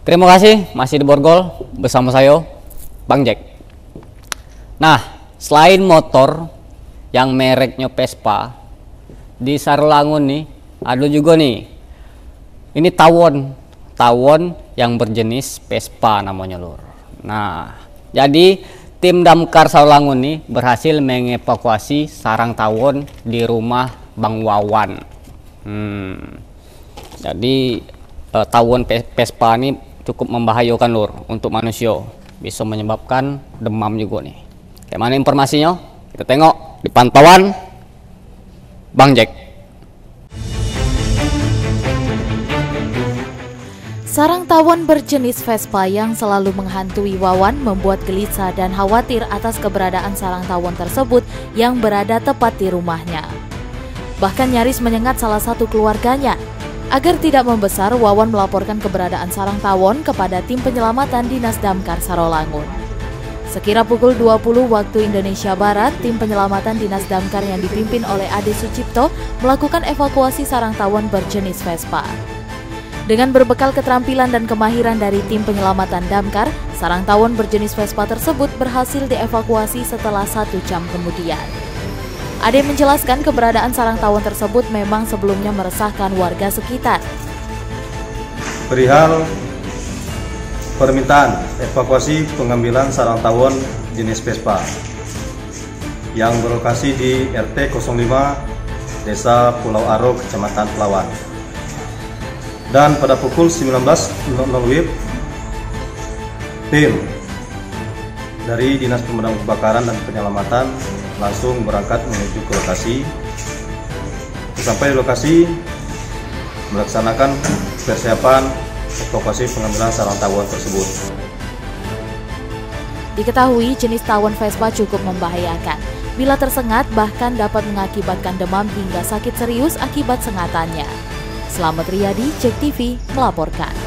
Terima kasih masih di Borgol bersama saya Bang Jack. Nah, selain motor yang mereknya Vespa di Sarolangun nih, ada juga nih. Ini tawon yang berjenis Vespa namanya lur. Nah, jadi tim damkar Sarolangun nih berhasil mengevakuasi sarang tawon di rumah Bang Wawan. Jadi tawon Vespa ini cukup membahayakan lur untuk manusia, bisa menyebabkan demam juga nih. Kayak mana informasinya? Kita tengok di pantauan Bang Jack. Sarang tawon berjenis Vespa yang selalu menghantui Wawan membuat gelisah dan khawatir atas keberadaan sarang tawon tersebut yang berada tepat di rumahnya. Bahkan nyaris menyengat salah satu keluarganya. Agar tidak membesar, Wawan melaporkan keberadaan sarang tawon kepada tim penyelamatan Dinas Damkar Sarolangun. Sekira pukul 20 waktu Indonesia Barat, tim penyelamatan Dinas Damkar yang dipimpin oleh Ade Sucipto melakukan evakuasi sarang tawon berjenis Vespa. Dengan berbekal keterampilan dan kemahiran dari tim penyelamatan damkar, sarang tawon berjenis Vespa tersebut berhasil dievakuasi setelah 1 jam kemudian. Ade menjelaskan keberadaan sarang tawon tersebut memang sebelumnya meresahkan warga sekitar. Perihal permintaan evakuasi pengambilan sarang tawon jenis Vespa yang berlokasi di RT 05 Desa Pulau Aro, Kecamatan Pelawan. Dan pada pukul 19.00 WIB, tim dari Dinas Pemadam Kebakaran dan Penyelamatan langsung berangkat menuju ke lokasi. Sampai di lokasi, melaksanakan persiapan evakuasi pengambilan sarang tawon tersebut. Diketahui jenis tawon Vespa cukup membahayakan. Bila tersengat bahkan dapat mengakibatkan demam hingga sakit serius akibat sengatannya. Slamet Riyadi, JEK TV melaporkan.